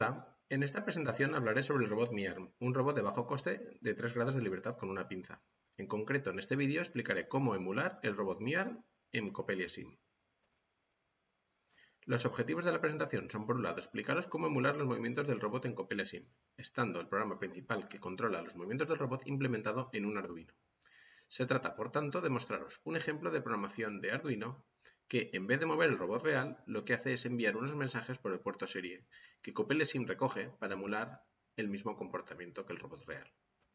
Hola, en esta presentación hablaré sobre el robot MiArm, un robot de bajo coste de 3 grados de libertad con una pinza. En concreto, en este vídeo explicaré cómo emular el robot MiArm en Coppelia Sim. Los objetivos de la presentación son, por un lado, explicaros cómo emular los movimientos del robot en Coppelia Sim, estando el programa principal que controla los movimientos del robot implementado en un Arduino. Se trata, por tanto, de mostraros un ejemplo de programación de Arduino que, en vez de mover el robot real, lo que hace es enviar unos mensajes por el puerto serie, que Coppelia Sim recoge para emular el mismo comportamiento que el robot real.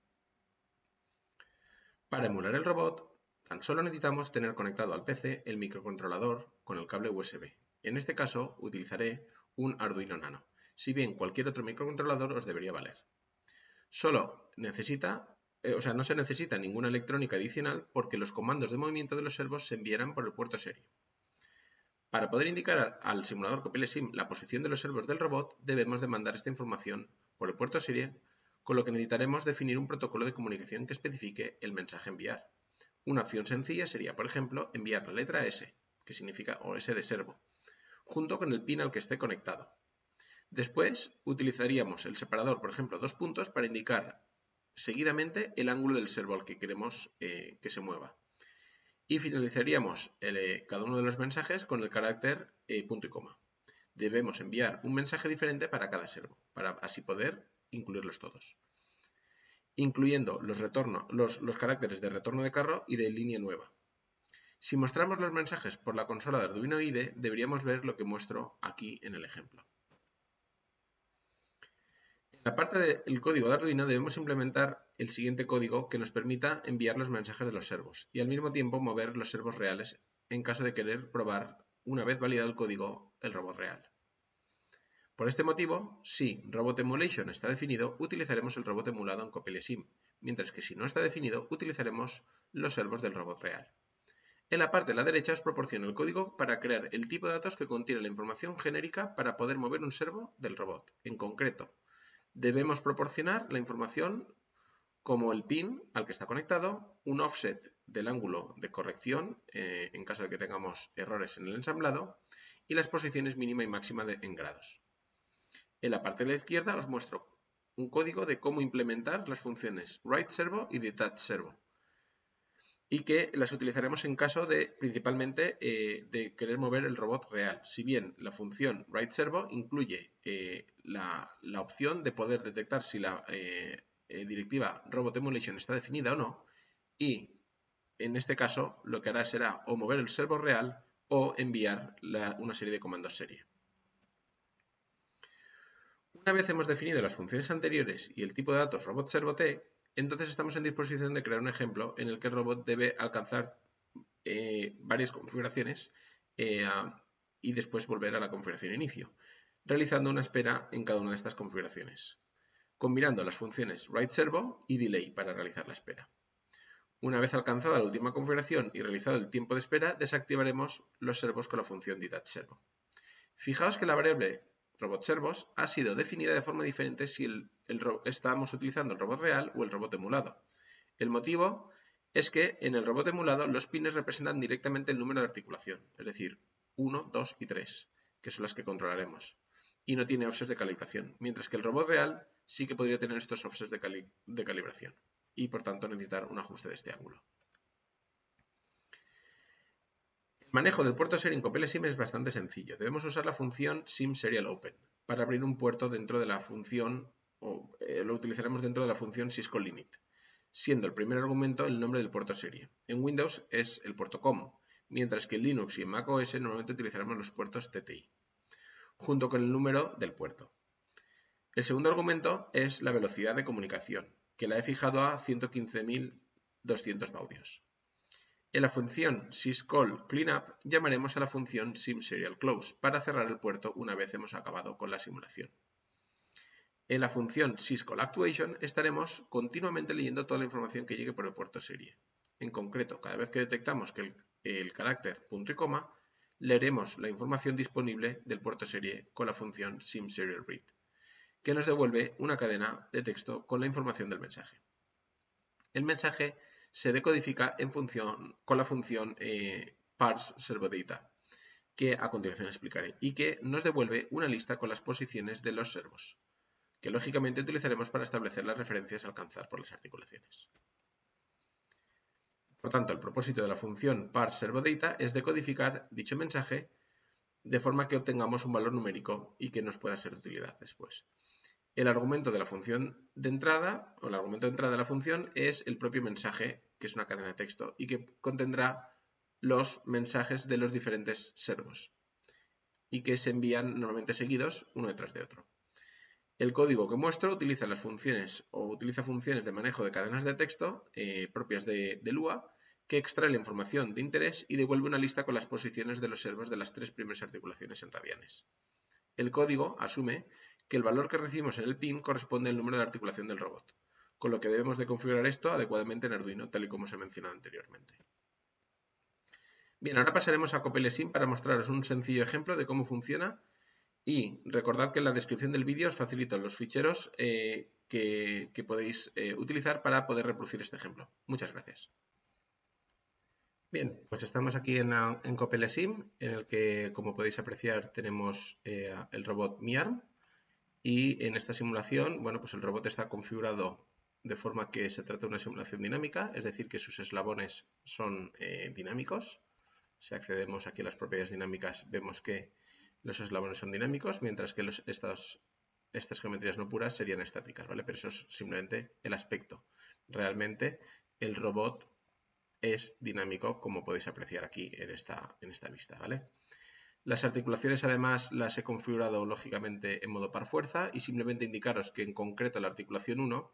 Para emular el robot, tan solo necesitamos tener conectado al PC el microcontrolador con el cable USB. En este caso, utilizaré un Arduino Nano, si bien cualquier otro microcontrolador os debería valer. No se necesita ninguna electrónica adicional porque los comandos de movimiento de los servos se enviarán por el puerto serie. Para poder indicar al simulador Coppelia Sim la posición de los servos del robot, debemos de mandar esta información por el puerto serie, con lo que necesitaremos definir un protocolo de comunicación que especifique el mensaje a enviar. Una opción sencilla sería, por ejemplo, enviar la letra S, que significa o S de servo, junto con el pin al que esté conectado. Después utilizaríamos el separador, por ejemplo, 2 puntos, para indicar seguidamente el ángulo del servo al que queremos que se mueva. Y finalizaríamos cada uno de los mensajes con el carácter punto y coma. Debemos enviar un mensaje diferente para cada servo, para así poder incluirlos todos, incluyendo los caracteres de retorno de carro y de línea nueva. Si mostramos los mensajes por la consola de Arduino IDE, deberíamos ver lo que muestro aquí en el ejemplo. En la parte del código de Arduino debemos implementar el siguiente código que nos permita enviar los mensajes de los servos y al mismo tiempo mover los servos reales en caso de querer probar, una vez validado el código, el robot real. Por este motivo, si Robot Emulation está definido, utilizaremos el robot emulado en Coppelia Sim, mientras que si no está definido, utilizaremos los servos del robot real. En la parte de la derecha os proporciono el código para crear el tipo de datos que contiene la información genérica para poder mover un servo del robot. En concreto, debemos proporcionar la información como el pin al que está conectado, un offset del ángulo de corrección en caso de que tengamos errores en el ensamblado y las posiciones mínima y máxima en grados. En la parte de la izquierda os muestro un código de cómo implementar las funciones writeServo y detachServo y que las utilizaremos en caso de, principalmente, de querer mover el robot real. Si bien la función writeServo incluye la opción de poder detectar si la directiva Robot Emulation está definida o no, y en este caso lo que hará será o mover el servo real o enviar una serie de comandos serie. Una vez hemos definido las funciones anteriores y el tipo de datos robot-servo-t, entonces estamos en disposición de crear un ejemplo en el que el robot debe alcanzar varias configuraciones y después volver a la configuración inicio, realizando una espera en cada una de estas configuraciones, combinando las funciones writeServo y delay para realizar la espera. Una vez alcanzada la última configuración y realizado el tiempo de espera, desactivaremos los servos con la función detachServo. Fijaos que la variable robot-servos ha sido definida de forma diferente si estamos utilizando el robot real o el robot emulado. El motivo es que en el robot emulado los pines representan directamente el número de articulación, es decir, 1, 2 y 3, que son las que controlaremos, y no tiene offsets de calibración, mientras que el robot real sí que podría tener estos offsets de calibración y por tanto necesitar un ajuste de este ángulo. El manejo del puerto serie en Coppelia Sim es bastante sencillo. Debemos usar la función SimSerialOpen para abrir un puerto dentro de la función, lo utilizaremos dentro de la función syscallInit, siendo el primer argumento el nombre del puerto serie. En Windows es el puerto COM, mientras que en Linux y en macOS normalmente utilizaremos los puertos TTI, junto con el número del puerto. El segundo argumento es la velocidad de comunicación, que la he fijado a 115.200 baudios. En la función syscall_cleanup llamaremos a la función SimSerialClose para cerrar el puerto una vez hemos acabado con la simulación. En la función syscall_actuation estaremos continuamente leyendo toda la información que llegue por el puerto serie. En concreto, cada vez que detectamos que el carácter punto y coma, leeremos la información disponible del puerto serie con la función SimSerialRead, que nos devuelve una cadena de texto con la información del mensaje. El mensaje se decodifica con la función parseServoData que a continuación explicaré, y que nos devuelve una lista con las posiciones de los servos, que lógicamente utilizaremos para establecer las referencias a alcanzar por las articulaciones. Por tanto, el propósito de la función parseRvoData es decodificar dicho mensaje de forma que obtengamos un valor numérico y que nos pueda ser de utilidad después. El argumento de la función de entrada, o el argumento de entrada de la función, es el propio mensaje, que es una cadena de texto, y que contendrá los mensajes de los diferentes servos, y que se envían normalmente seguidos uno detrás de otro. El código que muestro utiliza las funciones de manejo de cadenas de texto propias de Lua, que extrae la información de interés y devuelve una lista con las posiciones de los servos de las 3 primeras articulaciones en radianes. El código asume que el valor que recibimos en el pin corresponde al número de articulación del robot, con lo que debemos de configurar esto adecuadamente en Arduino, tal y como os he mencionado anteriormente. Bien, ahora pasaremos a CopLSIM para mostraros un sencillo ejemplo de cómo funciona. Y recordad que en la descripción del vídeo os facilito los ficheros que podéis utilizar para poder reproducir este ejemplo. Muchas gracias. Bien, pues estamos aquí en CopLSIM, en el que, como podéis apreciar, tenemos el robot MiArm. Y en esta simulación, bueno, pues el robot está configurado de forma que se trata de una simulación dinámica, es decir, que sus eslabones son dinámicos. Si accedemos aquí a las propiedades dinámicas, vemos que los eslabones son dinámicos, mientras que estas geometrías no puras serían estáticas, ¿vale? Pero eso es simplemente el aspecto. Realmente el robot es dinámico, como podéis apreciar aquí en esta vista, ¿vale? Las articulaciones además las he configurado lógicamente en modo par fuerza y simplemente indicaros que en concreto la articulación 1,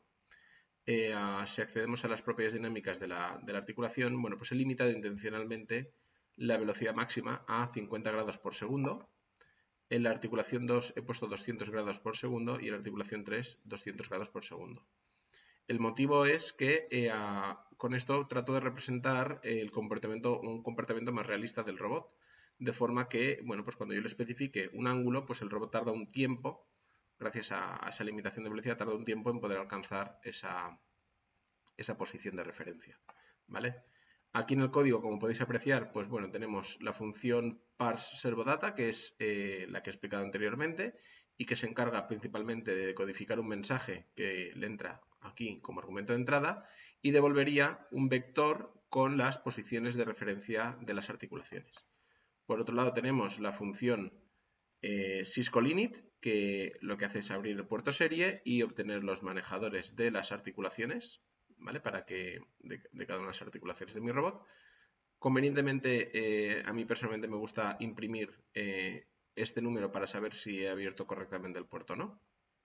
si accedemos a las propiedades dinámicas de la articulación, bueno, pues he limitado intencionalmente la velocidad máxima a 50 grados por segundo. En la articulación 2 he puesto 200 grados por segundo y en la articulación 3 200 grados por segundo. El motivo es que con esto trato de representar un comportamiento más realista del robot, de forma que, bueno, pues cuando yo le especifique un ángulo, pues el robot tarda un tiempo, gracias a esa limitación de velocidad, tarda un tiempo en poder alcanzar esa posición de referencia, ¿vale? Aquí en el código, como podéis apreciar, pues bueno, tenemos la función parseRvoData, que es la que he explicado anteriormente, y que se encarga principalmente de codificar un mensaje que le entra aquí como argumento de entrada, y devolvería un vector con las posiciones de referencia de las articulaciones. Por otro lado tenemos la función syscolinit, que lo que hace es abrir el puerto serie y obtener los manejadores de las articulaciones, ¿vale? De cada una de las articulaciones de mi robot. Convenientemente, a mí personalmente me gusta imprimir este número para saber si he abierto correctamente el puerto o no.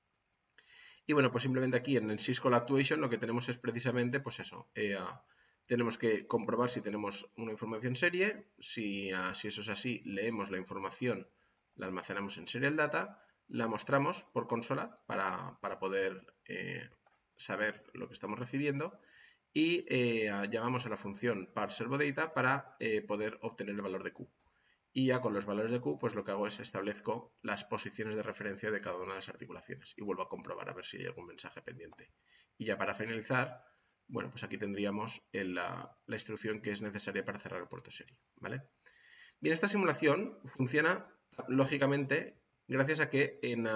Y bueno, pues simplemente aquí en el syscall_actuation lo que tenemos es precisamente, pues eso, tenemos que comprobar si tenemos una información serie, si eso es así, leemos la información, la almacenamos en serial data, la mostramos por consola para poder saber lo que estamos recibiendo y llamamos a la función parseRvoData para poder obtener el valor de Q. Y ya con los valores de Q, pues lo que hago es establezco las posiciones de referencia de cada una de las articulaciones y vuelvo a comprobar a ver si hay algún mensaje pendiente. Y ya para finalizar, bueno, pues aquí tendríamos la instrucción que es necesaria para cerrar el puerto serie, ¿vale? Bien, esta simulación funciona lógicamente gracias a que en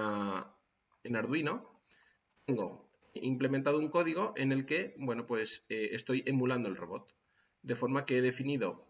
Arduino tengo implementado un código en el que, bueno, pues estoy emulando el robot. De forma que he definido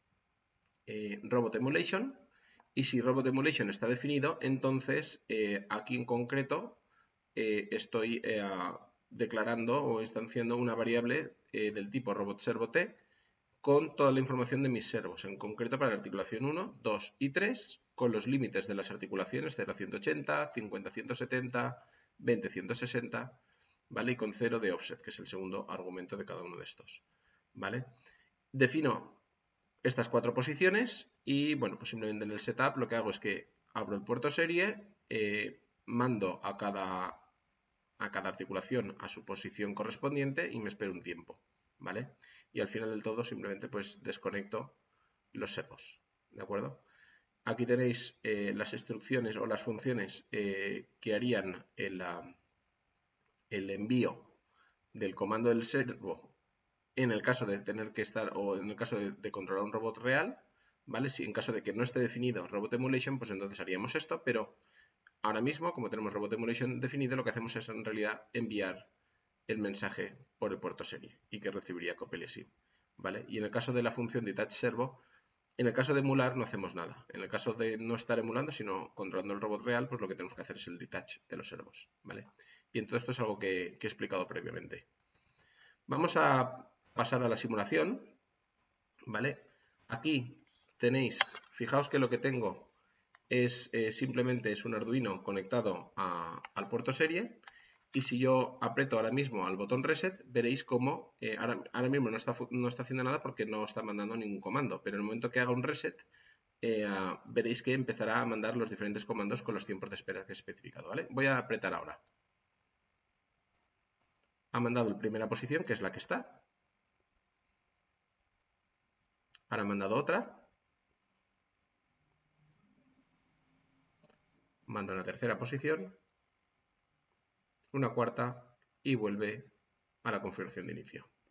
Robot Emulation, y si Robot Emulation está definido, entonces aquí en concreto estoy declarando o instanciando una variable del tipo robotServoT con toda la información de mis servos, en concreto para la articulación 1, 2 y 3, con los límites de las articulaciones 0 a 180, 50 a 170, 20 a 160, ¿vale? Y con 0 de offset, que es el segundo argumento de cada uno de estos, ¿vale? Defino estas 4 posiciones y, bueno, pues simplemente en el setup lo que hago es que abro el puerto serie, mando a cada articulación a su posición correspondiente y me espero un tiempo, ¿vale? Y al final del todo simplemente pues desconecto los servos, ¿de acuerdo? Aquí tenéis las instrucciones o las funciones que harían el envío del comando del servo en el caso de tener que estar o en el caso de controlar un robot real, ¿vale? Si en caso de que no esté definido Robot Emulation, pues entonces haríamos esto, pero ahora mismo, como tenemos Robot Emulation definido, lo que hacemos es en realidad enviar el mensaje por el puerto serie y que recibiría copy-sim, ¿vale? Y en el caso de la función detach servo, en el caso de emular no hacemos nada. En el caso de no estar emulando, sino controlando el robot real, pues lo que tenemos que hacer es el detach de los servos, ¿vale? Bien, todo esto es algo que he explicado previamente. Vamos a pasar a la simulación, ¿vale? Aquí tenéis, fijaos que lo que tengo es simplemente es un Arduino conectado al puerto serie, y si yo aprieto ahora mismo al botón reset, veréis cómo ahora mismo no está haciendo nada porque no está mandando ningún comando, pero en el momento que haga un reset, veréis que empezará a mandar los diferentes comandos con los tiempos de espera que he especificado, ¿vale? Voy a apretar ahora. Ha mandado en primera posición, que es la que está. Ahora ha mandado otra. Manda una tercera posición, una cuarta y vuelve a la configuración de inicio.